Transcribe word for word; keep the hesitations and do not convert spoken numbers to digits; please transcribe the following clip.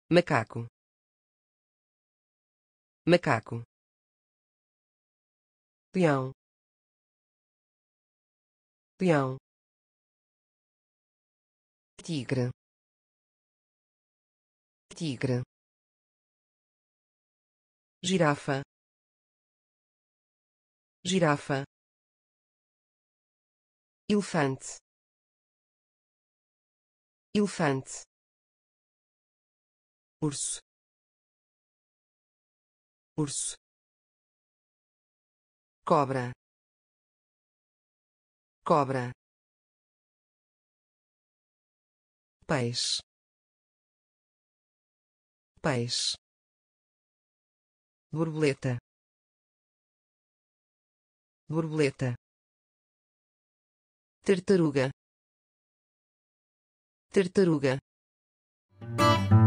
macaco, macaco, leão, leão, tigre, tigre, girafa, girafa, elefante, elefante, urso, urso, cobra, cobra, peixe, peixe, borboleta, borboleta, tartaruga, tartaruga.